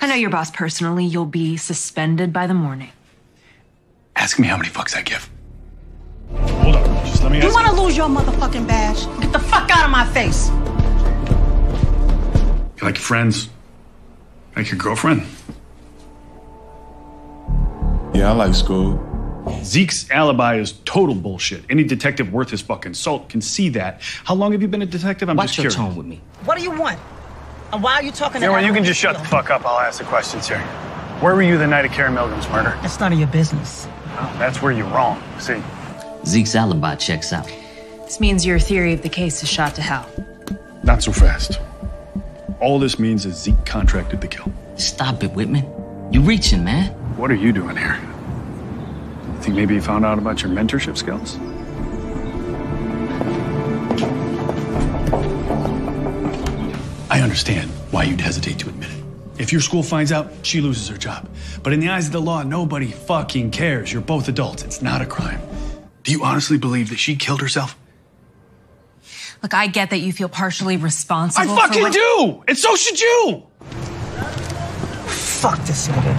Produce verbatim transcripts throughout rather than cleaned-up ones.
I know your boss personally. You'll be suspended by the morning. Ask me how many fucks I give. Hold on, just let me ask you. You want to lose your motherfucking badge? Get the fuck out of my face. You like your friends? Like your girlfriend? Yeah, I like school. Zeke's alibi is total bullshit. Any detective worth his fucking salt can see that. How long have you been a detective? I'm Watch just your curious. tone with me. What do you want? And why are you talking Yeah, to well, you can just shut the fuck up. I'll ask the questions here. Where were you the night of Carey Milgram's murder? That's none of your business. Well, that's where you're wrong. See? Zeke's alibi checks out. This means your theory of the case is shot to hell. Not so fast. All this means is Zeke contracted the kill. Stop it, Whitman. You're reaching, man. What are you doing here? You think maybe you found out about your mentorship skills? I understand why you'd hesitate to admit it. If your school finds out, she loses her job. But in the eyes of the law, nobody fucking cares. You're both adults. It's not a crime. Do you honestly believe that she killed herself? Look, I get that you feel partially responsible. I fucking for what... do! And so should you! Fuck this nigga.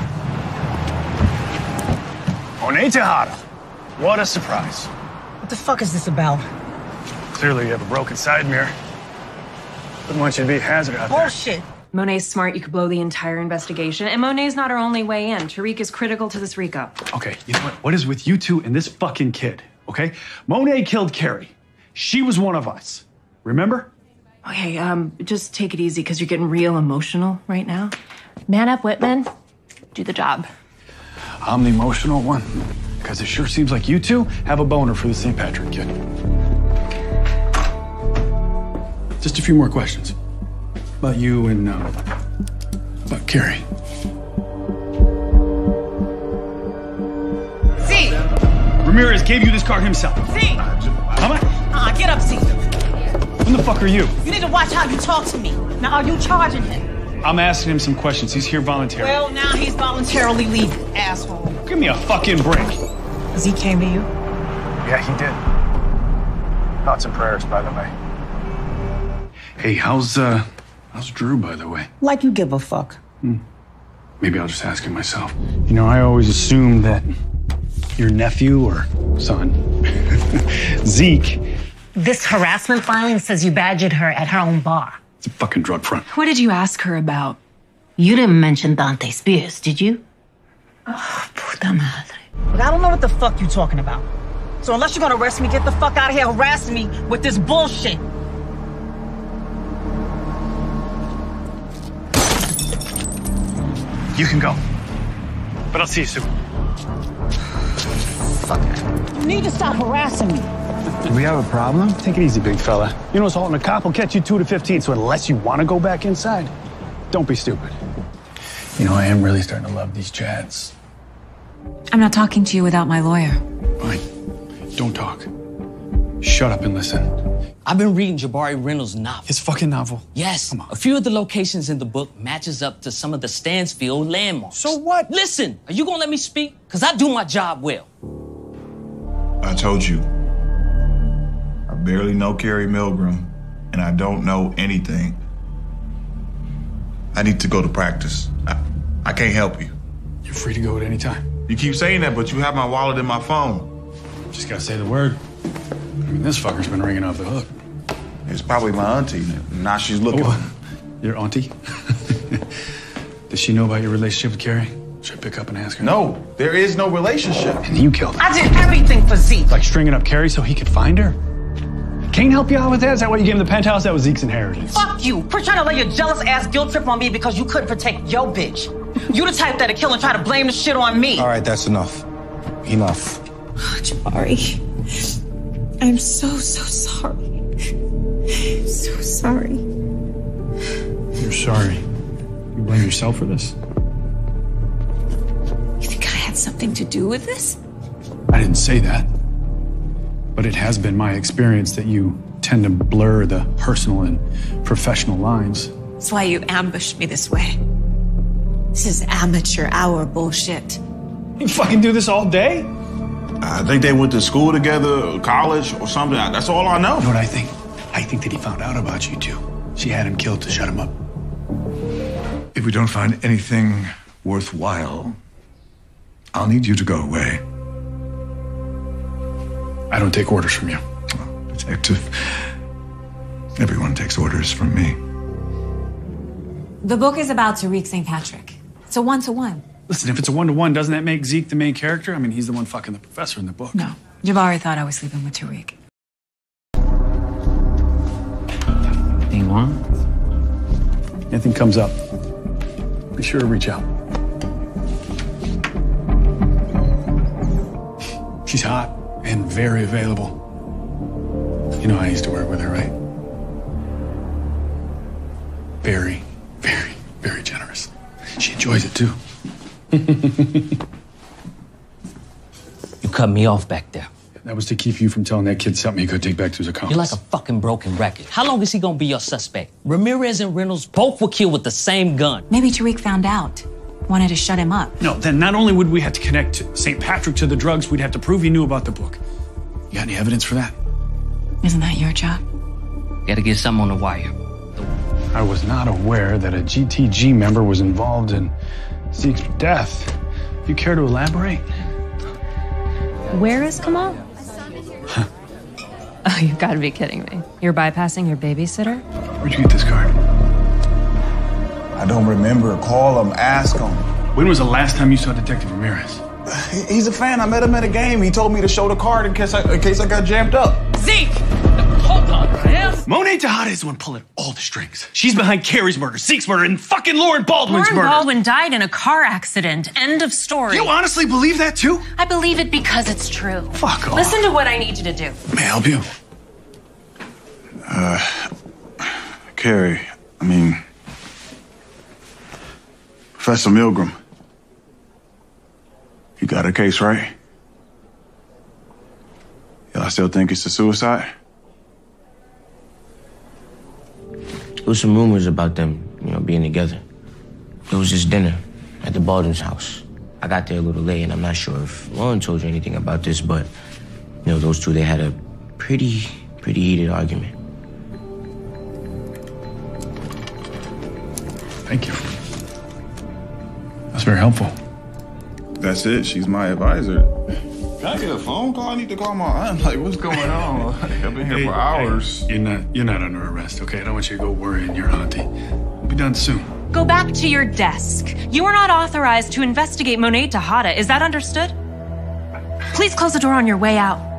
Monet Tejada. What a surprise. What the fuck is this about? Clearly you have a broken side mirror. Wouldn't want you to be a hazard out there. Bullshit. Monet's smart. You could blow the entire investigation. And Monet's not our only way in. Tariq is critical to this RICO. Okay, you know what? What is with you two and this fucking kid, okay? Monet killed Carey. She was one of us. Remember? Okay, um, just take it easy because you're getting real emotional right now. Man up, Whitman. Do the job. I'm the emotional one because it sure seems like you two have a boner for the Saint Patrick kid. Just a few more questions about you and uh, about Carey. Z! Ramirez gave you this car himself. Z! How much? Uh, get up, Z. Who the fuck are you? You need to watch how you talk to me. Now, are you charging him? I'm asking him some questions. He's here voluntarily. Well, now he's voluntarily leaving, asshole. Give me a fucking break. Z came to you? Yeah, he did. Thoughts and prayers, by the way. Hey, how's, uh, how's Drew, by the way? Like you give a fuck. Hmm. Maybe I'll just ask him myself. You know, I always assumed that your nephew or son, Zeke. This harassment filing says you badgered her at her own bar. It's a fucking drug front. What did you ask her about? You didn't mention Dante Spears, did you? Oh, puta madre. But I don't know what the fuck you talking about. So unless you're gonna arrest me, get the fuck out of here harassing me with this bullshit. You can go. But I'll see you soon. Fuck. You need to stop harassing me. Do we have a problem? Take it easy, big fella. You know, assaulting a cop will catch you two to fifteen, so unless you want to go back inside, don't be stupid. You know, I am really starting to love these chats. I'm not talking to you without my lawyer. Fine. Don't talk. Shut up and listen. I've been reading Jabari Reynolds' novel. His fucking novel? Yes. Come on. A few of the locations in the book matches up to some of the Stansfield landmarks. So what? Listen, are you gonna let me speak? Because I do my job well. I told you. I barely know Carey Milgram, and I don't know anything. I need to go to practice. I, I can't help you. You're free to go at any time. You keep saying that, but you have my wallet in my phone. Just gotta say the word. I mean, this fucker's been ringing off the hook. It's probably my auntie. Now she's looking. Oh, your auntie? Does she know about your relationship with Carey? Should I pick up and ask her? No, there is no relationship. And you killed her. I did everything for Zeke. Like stringing up Carey so he could find her? Kane help you out with that? Is that why you gave him the penthouse? That was Zeke's inheritance. Fuck you. Quit trying to lay your jealous ass guilt trip on me because you couldn't protect your bitch. You the type that'll kill and try to blame the shit on me. All right, that's enough. Enough. Oh, Jabari, I'm so, so sorry. So sorry. You're sorry. You blame yourself for this? You think I had something to do with this? I didn't say that. But it has been my experience that you tend to blur the personal and professional lines. That's why you ambushed me this way. This is amateur hour bullshit. You fucking do this all day? I think they went to school together, college, or something. That's all I know. You know what I think? I think that he found out about you two. She had him killed to shut him up. If we don't find anything worthwhile, I'll need you to go away. I don't take orders from you. Oh, detective, everyone takes orders from me. The book is about Tariq Saint Patrick. It's a one-to-one. Listen, if it's a one-to-one, doesn't that make Zeke the main character? I mean, he's the one fucking the professor in the book. No. Jabari thought I was sleeping with Tariq. Anything wrong? Anything comes up, be sure to reach out. She's hot and very available. You know I used to work with her, right? Very, very, very generous. She enjoys it too. You cut me off back there. That was to keep you from telling that kid something he could take back to his account. You're like a fucking broken record. How long is he gonna be your suspect? Ramirez and Reynolds both were killed with the same gun. Maybe Tariq found out. Wanted to shut him up. No, then not only would we have to connect Saint Patrick to the drugs, we'd have to prove he knew about the book. You got any evidence for that? Isn't that your job? Gotta get something on the wire. I was not aware that a G T G member was involved in Zeke's death. You care to elaborate? Where is Kamal? Huh. Oh, you've got to be kidding me. You're bypassing your babysitter? Where'd you get this card? I don't remember. Call him, ask him. When was the last time you saw Detective Ramirez? He's a fan. I met him at a game. He told me to show the card in case I, in case I got jammed up. Zeke! Hold on, Reyes. Monet Tejada is the one pulling all the strings. She's behind Carrie's murder, Zeke's murder, and fucking Lauren Baldwin's Lauren murder. Baldwin died in a car accident. End of story. You honestly believe that too? I believe it because it's true. Fuck off. Listen to what I need you to do. May I help you? Uh, Carrie, I mean, Professor Milgram. You got a case, right? Y'all still think it's a suicide? There was some rumors about them, you know, being together. There was this dinner at the Baldwin's house. I got there a little late, and I'm not sure if Lauren told you anything about this, but, you know, those two, they had a pretty, pretty heated argument. Thank you. That's very helpful. That's it. She's my advisor. Can I get a phone call? I need to call my aunt. Like, what's going on? Like, I've been here Hey, for hours. Hey, you're not you're not under arrest, okay? I don't want you to go worrying your auntie. We'll be done soon. Go back to your desk. You are not authorized to investigate Monet Tejada. Is that understood? Please close the door on your way out.